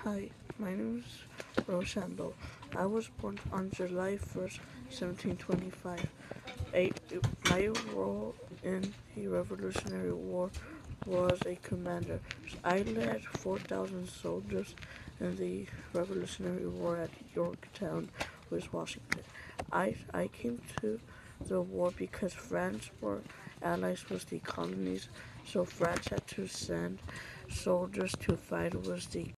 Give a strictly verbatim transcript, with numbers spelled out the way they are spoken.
Hi, my name is Rochambeau. I was born on July first, seventeen twenty-five. A, my role in the Revolutionary War was a commander. I led four thousand soldiers in the Revolutionary War at Yorktown, West Washington. I, I came to the war because France were allies with the colonies, so France had to send soldiers to fight with the